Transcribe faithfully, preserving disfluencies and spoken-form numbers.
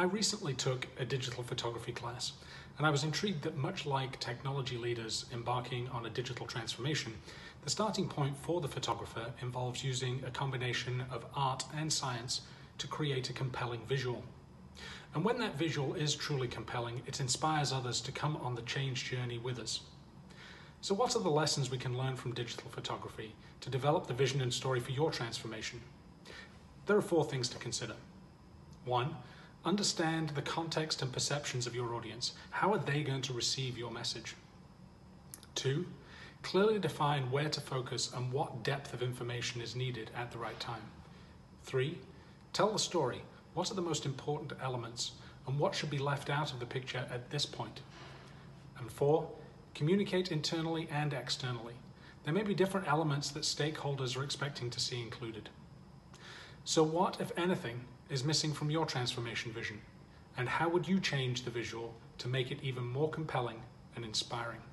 I recently took a digital photography class, and I was intrigued that much like technology leaders embarking on a digital transformation, the starting point for the photographer involves using a combination of art and science to create a compelling visual. And when that visual is truly compelling, it inspires others to come on the change journey with us. So what are the lessons we can learn from digital photography to develop the vision and story for your transformation? There are four things to consider. One, understand the context and perceptions of your audience. How are they going to receive your message? Two, clearly define where to focus and what depth of information is needed at the right time. Three, tell the story. What are the most important elements and what should be left out of the picture at this point? And four, communicate internally and externally. There may be different elements that stakeholders are expecting to see included. So what, if anything, is missing from your transformation vision? And how would you change the visual to make it even more compelling and inspiring?